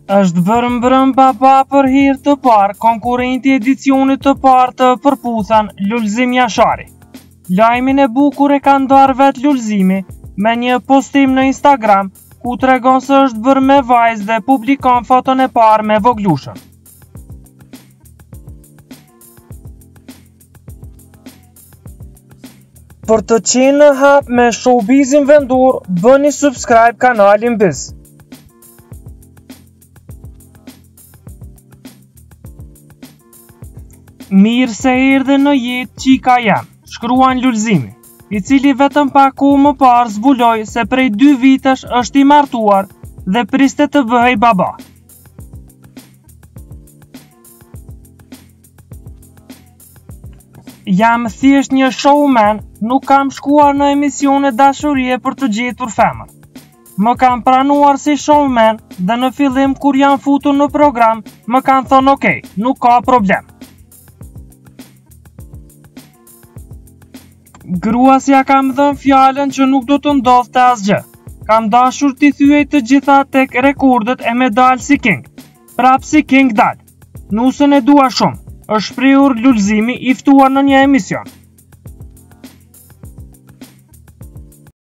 Është bërë mbrëm baba për herë të parë konkurrenti edicionit të parë të përputhen Lulzim Jashari. Lajmin e bukur e ka ndarë vetë Lulzimi me një postim në Instagram ku tregon se është bërë me vajzë dhe publikon foton e parë me voglushën. Për të qenë në hap me showbizin vendor, bëni subscribe kanalin Biz. Mirë se erdhe në jetë qika jam, shkruan Lulzimi, i cili vetëm pak kohë më parë zbuloi se prej 2 vitesh është i martuar dhe priste të bëhej baba. Jam thjesht një showman, nuk kam shkuar në emisione dashurie për të gjetur femër. Më kam pranuar si showman dhe në fillim kur jam futur në program, më kanë thonë okej, nuk ka problem. Gruasja kam dhënë fjalën që nuk do të ndodhte asgjë. Kam dashur t'i thyej të gjitha tek rekordet e me dal si king. Prap si king dal. Nusën e dua shumë, është shprehur Lulzimi i ftuar në një emision.